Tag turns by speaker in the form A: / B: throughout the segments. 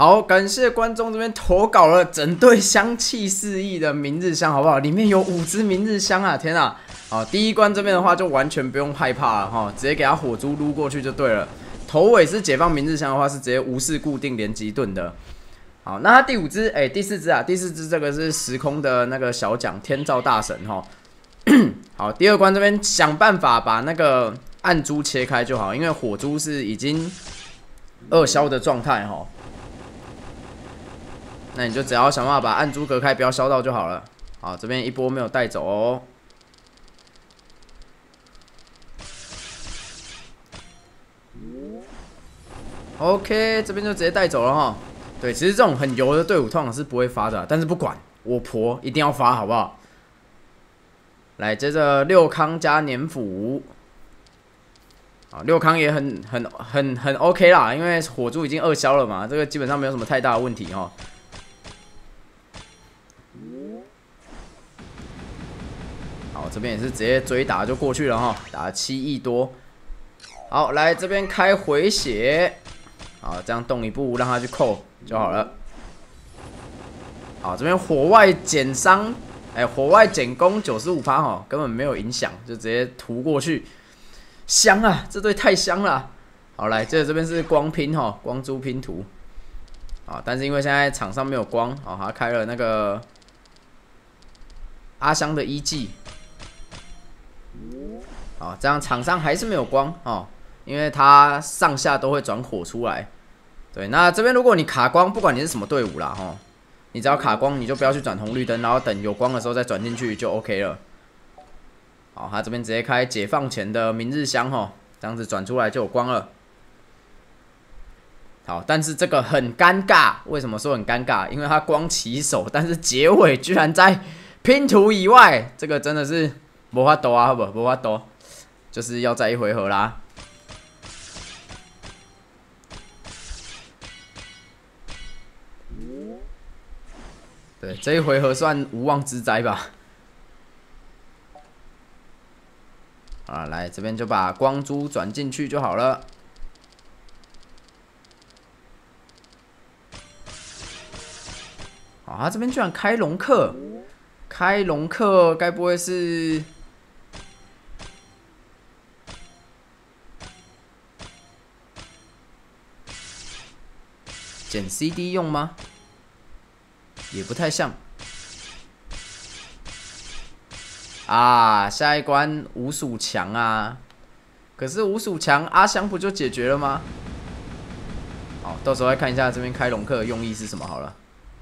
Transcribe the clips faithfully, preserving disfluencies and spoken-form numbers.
A: 好，感谢观众这边投稿了整队香气四溢的明日香，好不好？里面有五只明日香啊！天啊！好，第一关这边的话就完全不用害怕了哈，直接给他火珠撸过去就对了。头尾是解放明日香的话是直接无视固定连击盾的。好，那他第五只，哎、欸，第四只啊，第四只这个是时空的那个小奖天照大神哈。好，第二关这边想办法把那个暗珠切开就好，因为火珠是已经二消的状态哈。那你就只要想办法把暗珠隔开，不要烧到就好了。好，这边一波没有带走哦。OK， 这边就直接带走了哈。对，其实这种很油的队伍通常是不会发的、啊，但是不管，我婆一定要发，好不好？来，接着六康加年斧。啊，六康也很很很很 OK 啦，因为火珠已经二消了嘛，这个基本上没有什么太大的问题哈。好，这边也是直接追打就过去了哈，打了七亿多。好，来这边开回血，好，这样动一步让他去扣就好了。好，这边火外减伤，哎、欸，火外减攻 百分之九十五 哈，根本没有影响，就直接涂过去。香啊，这队太香了。好，来，接着这边是光拼哈，光珠拼图。啊，但是因为现在场上没有光，哦，他开了那个阿香的一技。好，这样场上还是没有光哦，因为它上下都会转火出来。对，那这边如果你卡光，不管你是什么队伍啦，哈，你只要卡光，你就不要去转红绿灯，然后等有光的时候再转进去就 OK 了。好，他这边直接开解放前的明日香哈，这样子转出来就有光了。好，但是这个很尴尬，为什么说很尴尬？因为他光起手，但是结尾居然在拼图以外，这个真的是没法度啊，好不？没法度。就是要再一回合啦。对，这一回合算无妄之灾吧。啊，来这边就把光珠转进去就好了。好，他这边居然开龙客，开龙客该不会是？捡 C D 用吗？也不太像。啊，下一关五鼠强啊！可是五鼠强阿香不就解决了吗？好，到时候再看一下这边开龙客的用意是什么好了。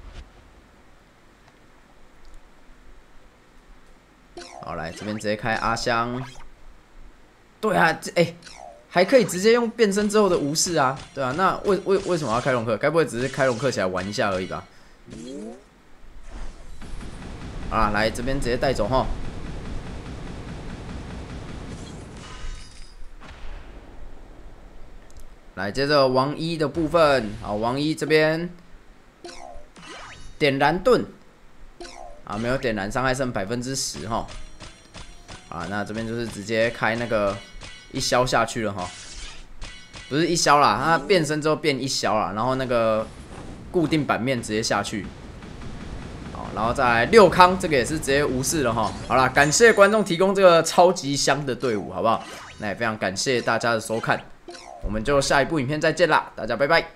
A: 好，来这边直接开阿香。对啊，这哎。欸还可以直接用变身之后的无视啊，对啊，那为为为什么要开龙客？该不会只是开龙客起来玩一下而已吧？好啦，来这边直接带走哈。来，接着王一的部分，好，王一这边点燃盾，啊，没有点燃，伤害剩百分之十哈。啊，那这边就是直接开那个。一消下去了哈，不是一消啦，它变身之后变一消啦，然后那个固定版面直接下去，好，然后再来六康，这个也是直接无视了哈。好啦，感谢观众提供这个超级香的队伍，好不好？那也非常感谢大家的收看，我们就下一部影片再见啦，大家拜拜。